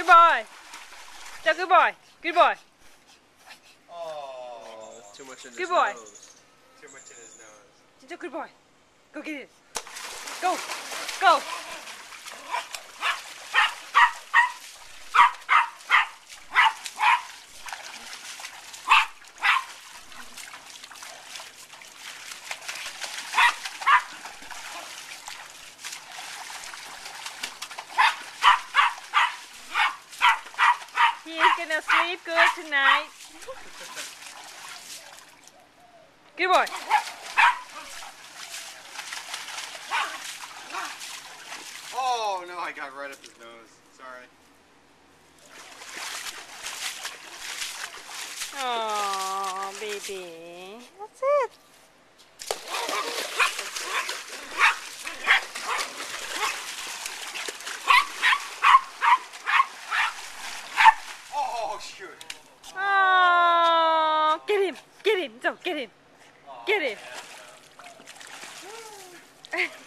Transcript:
Good boy. Good boy. Good boy. Oh, that's too much in his Good boy. nose. Too much in his nose. Good boy. Go get it. Go. Go. He's gonna sleep good tonight. Good boy. Oh no, I got right up his nose. Sorry. Oh, baby. That's it. Oh shoot. Oh, get him. Get him. So, get him. Get him.